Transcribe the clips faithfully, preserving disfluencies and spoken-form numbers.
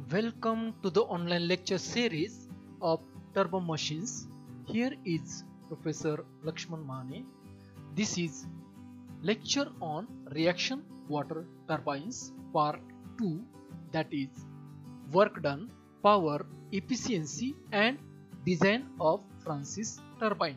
Welcome to the online lecture series of turbo machines. Here is Professor Lakshman Mane. This is lecture on reaction water turbines part two, that is work done, power, efficiency and design of Francis turbine.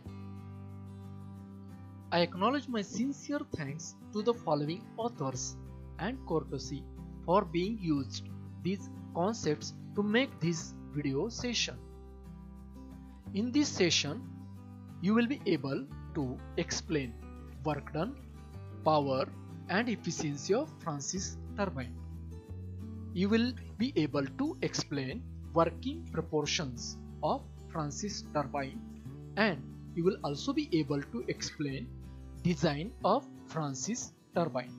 I acknowledge my sincere thanks to the following authors and courtesy for being used these concepts to make this video session. In this session, you will be able to explain work done, power and efficiency of Francis turbine. You will be able to explain working proportions of Francis turbine, and you will also be able to explain design of Francis turbine.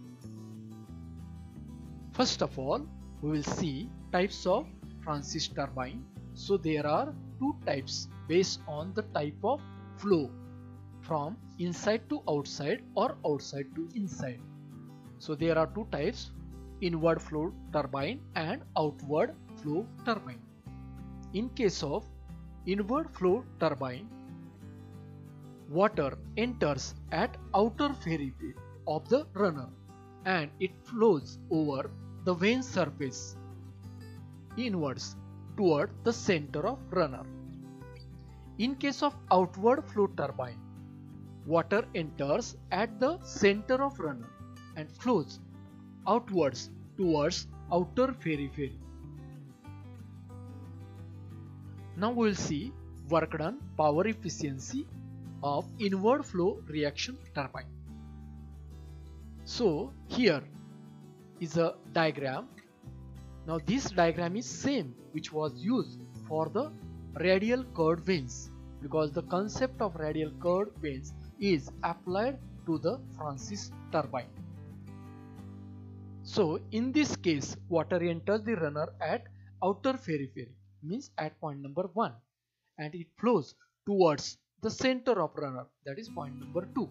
First of all, we will see types of Francis turbine. So there are two types based on the type of flow, from inside to outside or outside to inside. So there are two types, inward flow turbine and outward flow turbine. In case of inward flow turbine, water enters at outer periphery of the runner and it flows over the vane surface inwards toward the center of runner. In case of outward flow turbine, water enters at the center of runner and flows outwards towards outer periphery. Now we will see work done, power efficiency of inward flow reaction turbine. So here is a diagram. Now this diagram is same which was used for the radial curved vanes, because the concept of radial curved vanes is applied to the Francis turbine. So in this case, water enters the runner at outer periphery, means at point number one, and it flows towards the center of runner, that is point number two.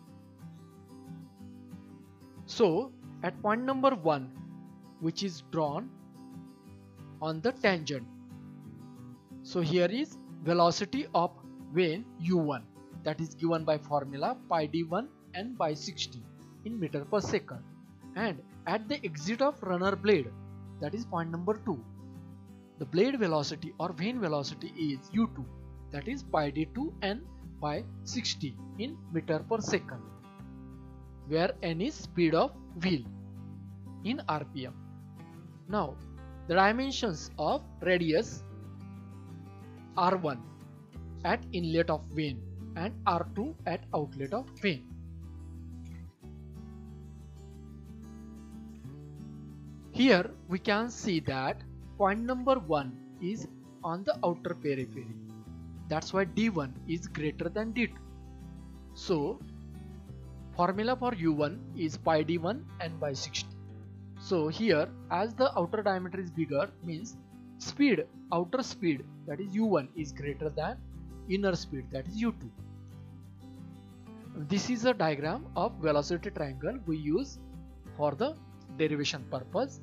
So at point number one, which is drawn on the tangent, so here is velocity of vane u one, that is given by formula pi d one n by sixty in meter per second, and at the exit of runner blade, that is point number two, the blade velocity or vane velocity is u two, that is pi d two n by sixty in meter per second, where n is speed of wheel in R P M. Now the dimensions of radius R one at inlet of vane and R two at outlet of vane. Here we can see that point number one is on the outer periphery. That's why D one is greater than D two. So formula for u one is pi d one n by sixty. So here, as the outer diameter is bigger, means speed, outer speed, that is u one, is greater than inner speed, that is u two. This is a diagram of velocity triangle we use for the derivation purpose.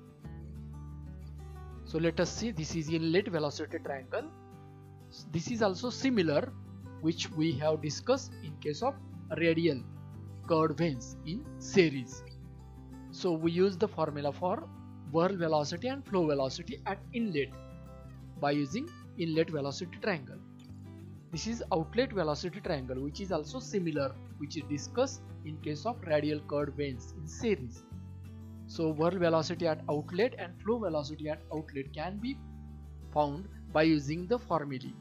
So let us see, this is inlet velocity triangle. This is also similar, which we have discussed in case of radial curved vanes in series. So we use the formula for whirl velocity and flow velocity at inlet by using inlet velocity triangle. This is outlet velocity triangle, which is also similar, which is discussed in case of radial curved vanes in series. So whirl velocity at outlet and flow velocity at outlet can be found by using the formulae.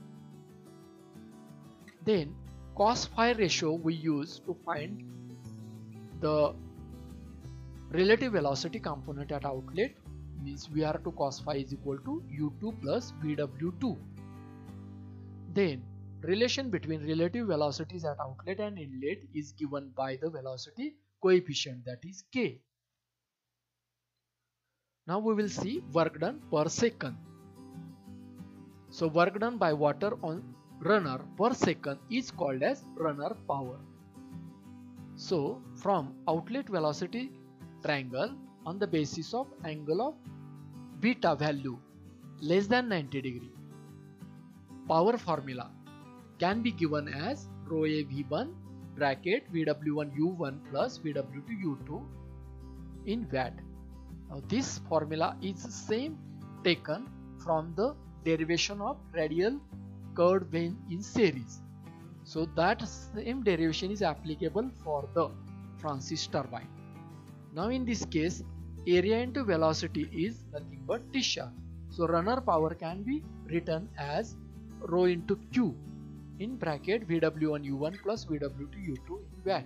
Then cos phi ratio we use to find the relative velocity component at outlet, means V R to cos phi is equal to u two plus V W two. Then relation between relative velocities at outlet and inlet is given by the velocity coefficient, that is K. Now we will see work done per second. So work done by water on runner per second is called as runner power. So from outlet velocity triangle, on the basis of angle of beta value, less than ninety degree, power formula can be given as rho A V one bracket V W one U one plus V W two U two in watt. Now this formula is same taken from the derivation of radial curved vane in series. So that same derivation is applicable for the Francis turbine. Now in this case, area into velocity is nothing but discharge. So runner power can be written as rho into Q in bracket V W one U one plus V W two U two in watt.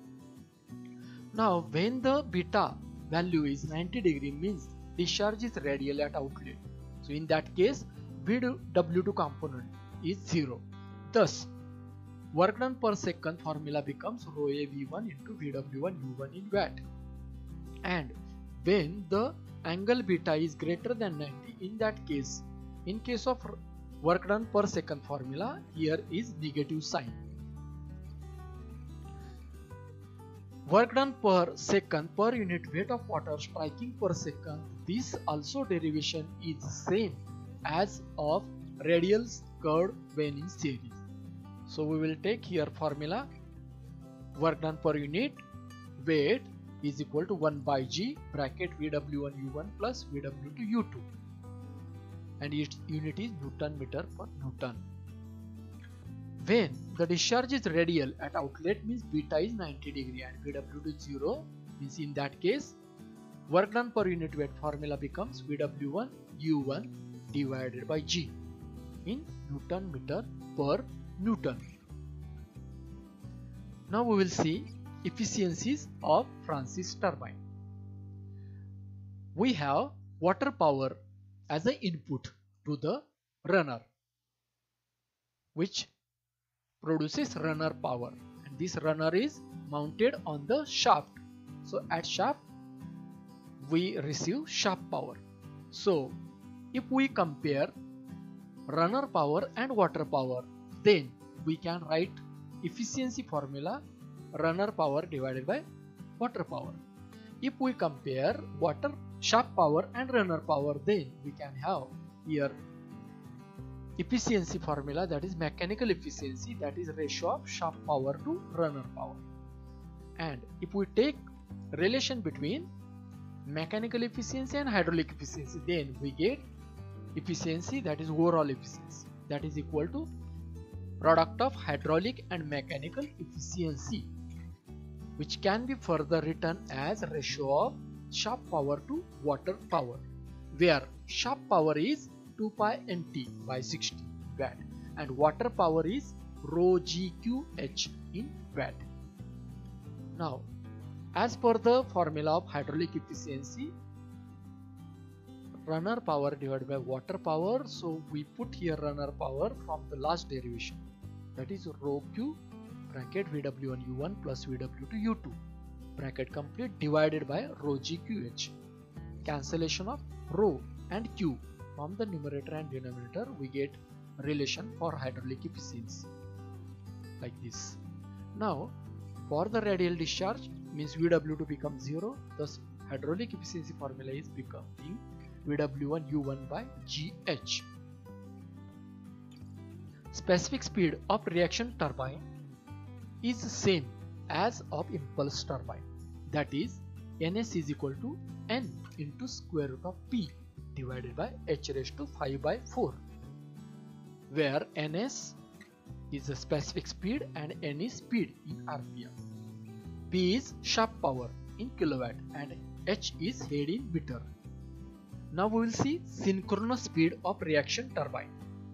Now when the beta value is ninety degree means discharge is radial at outlet. So in that case, V W two component is zero. Thus, work done per second formula becomes rho A V one into V W one U one in watt. And when the angle beta is greater than ninety, in that case, in case of work done per second formula, here is negative sign. Work done per second per unit weight of water striking per second, this also derivation is same as of radial curved vane in series. So we will take here formula work done per unit weight is equal to one by G bracket V W one U one plus V W two U two, and its unit is Newton meter per Newton. When the discharge is radial at outlet means beta is ninety degree and V W two zero means in that case work done per unit weight formula becomes V W one U one divided by G in Newton meter per Newton. Now we will see efficiencies of Francis turbine. We have water power as an input to the runner, which produces runner power, and this runner is mounted on the shaft. So at shaft we receive shaft power. So if we compare runner power and water power, then we can write efficiency formula runner power divided by water power. If we compare water shaft power and runner power, then we can have here efficiency formula, that is mechanical efficiency, that is ratio of shaft power to runner power. And if we take relation between mechanical efficiency and hydraulic efficiency, then we get efficiency, that is overall efficiency, that is equal to product of hydraulic and mechanical efficiency, which can be further written as ratio of shaft power to water power, where shaft power is two pi N T by sixty watt and water power is rho G Q H in watt. Now, as per the formula of hydraulic efficiency, runner power divided by water power, so we put here runner power from the last derivation, that is rho Q bracket V W one U one plus V W two U two bracket complete divided by rho G Q H. Cancellation of rho and Q from the numerator and denominator, we get relation for hydraulic efficiency like this. Now for the radial discharge means V W two becomes zero, thus hydraulic efficiency formula is becoming V W one U one by G H. Specific speed of reaction turbine is same as of impulse turbine, that is N S is equal to N into square root of P divided by H raised to five by four, where N S is the specific speed and N is speed in R P M. P is shaft power in kilowatt and H is head in meter. Now we will see synchronous speed of reaction turbine.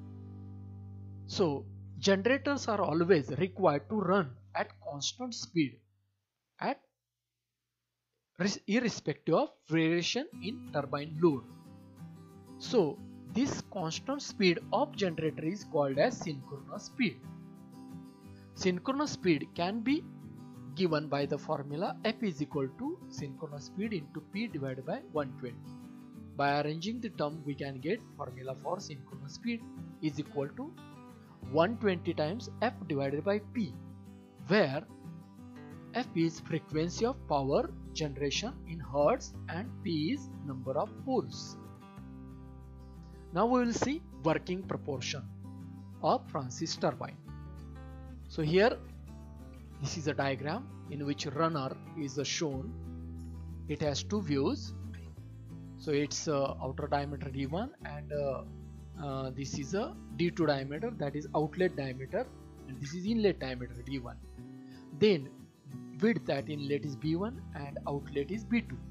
So generators are always required to run at constant speed at irrespective of variation in turbine load. So this constant speed of generator is called as synchronous speed. Synchronous speed can be given by the formula F is equal to synchronous speed into P divided by one hundred twenty. By arranging the term, we can get formula for synchronous speed is equal to one hundred twenty times F divided by P, where F is frequency of power generation in hertz and P is number of poles. Now we will see working proportion of Francis turbine. So here this is a diagram in which runner is shown. It has two views. So it's uh, outer diameter D one and uh, uh, this is a D two diameter, that is outlet diameter, and this is inlet diameter D one. Then width at inlet is B one and outlet is B two.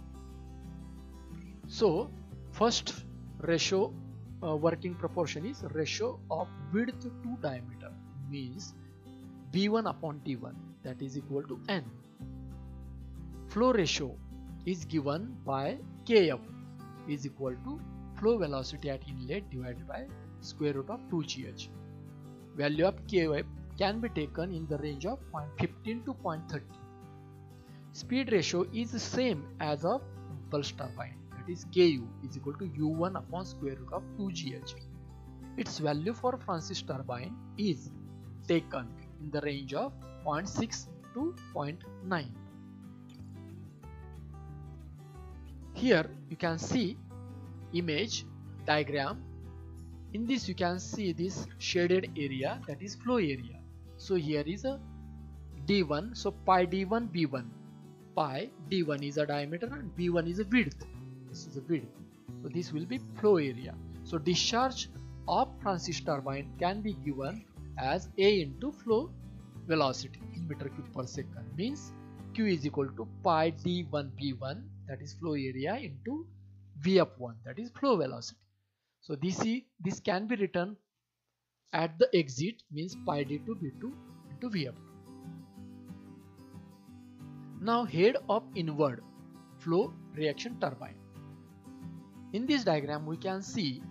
So first ratio uh, working proportion is ratio of width to diameter, means B one upon T one, that is equal to N. Flow ratio is given by K F is equal to flow velocity at inlet divided by square root of two G H. Value of K F can be taken in the range of zero point one five to zero point three zero. Speed ratio is the same as of impulse turbine, that is K U is equal to U one upon square root of two G H. Its value for Francis turbine is taken in the range of zero point six to zero point nine. Here you can see image diagram. In this you can see this shaded area, that is flow area. So here is a D one, so pi D one B one. Pi D one is a diameter and B one is a width. This is a width. So this will be flow area. So discharge of Francis turbine can be given as A into flow velocity in meter cube per second, means Q is equal to pi D one B one, that is flow area, into V F one, that is flow velocity. So this is, this can be written at the exit, means pi D two B two into V F two. Now head of inward flow reaction turbine. In this diagram we can see,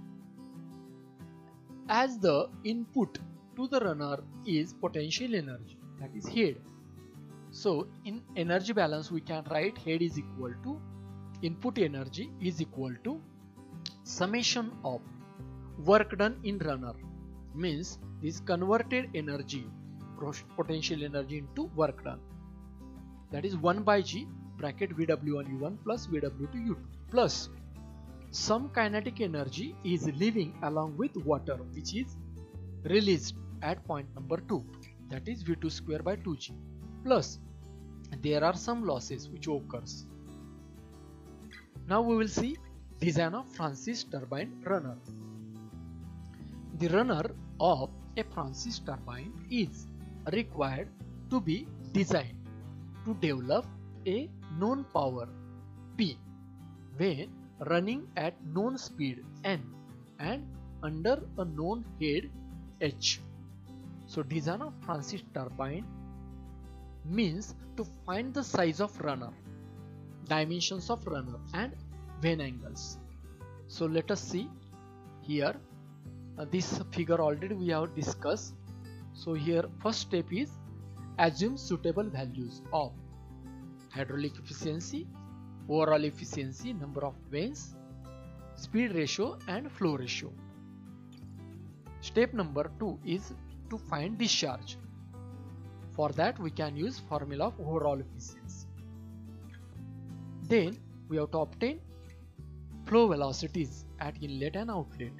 as the input to the runner is potential energy, that is head. So in energy balance we can write head is equal to input energy is equal to summation of work done in runner, means this converted energy, potential energy, into work done, that is one by G bracket V W one U one plus V W two U two, plus some kinetic energy is leaving along with water, which is released at point number two, that is V two square by two G, plus there are some losses which occurs. Now we will see design of Francis turbine runner. The runner of a Francis turbine is required to be designed to develop a known power P when running at known speed N and under a known head H. So design of Francis turbine means to find the size of runner, dimensions of runner, and vane angles. So let us see here. Uh, this figure already we have discussed. So here first step is assume suitable values of hydraulic efficiency, overall efficiency, number of vanes, speed ratio and flow ratio. Step number two is to find discharge. For that we can use formula of overall efficiency. Then we have to obtain flow velocities at inlet and outlet.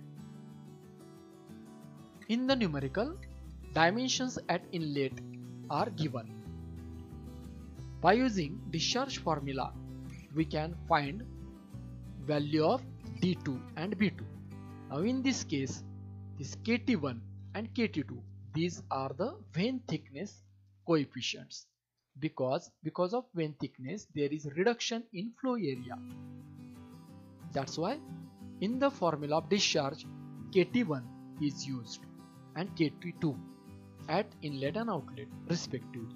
In the numerical, dimensions at inlet are given. By using discharge formula, we can find value of D two and B two. Now in this case, this K T one and K T two, these are the vane thickness coefficients, because because of vane thickness there is reduction in flow area. That's why in the formula of discharge, K T one is used and K T two at inlet and outlet respectively.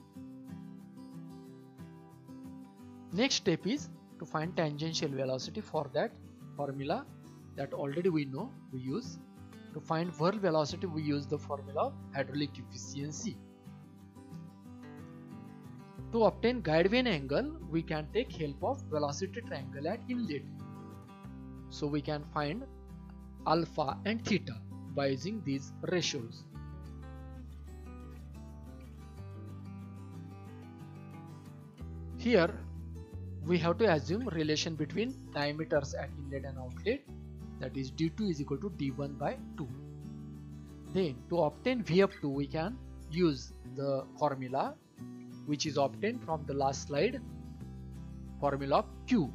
Next step is to find tangential velocity. For that formula that already we know, we use to find whirl velocity, we use the formula of hydraulic efficiency. To obtain guide vane angle, we can take help of velocity triangle at inlet. So we can find alpha and theta by using these ratios. Here we have to assume relation between diameters at inlet and outlet that is d two is equal to d one by two. Then to obtain V F two we can use the formula which is obtained from the last slide, formula of Q.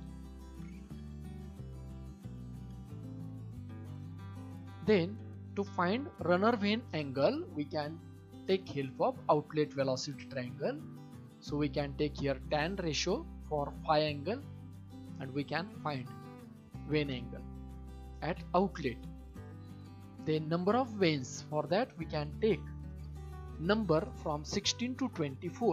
Then to find runner vane angle we can take help of outlet velocity triangle. So we can take here tan ratio for phi angle and we can find vane angle at outlet. Then number of vanes, for that we can take number from sixteen to twenty-four.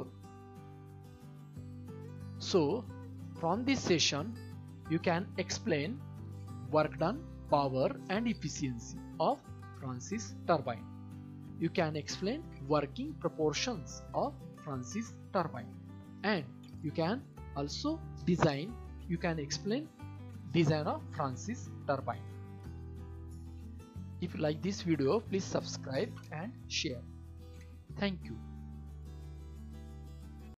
So from this session you can explain work done, power and efficiency of Francis turbine. You can explain working proportions of Francis turbine, and you can also design, you can explain design of Francis turbine. If you like this video, please subscribe and share. Thank you.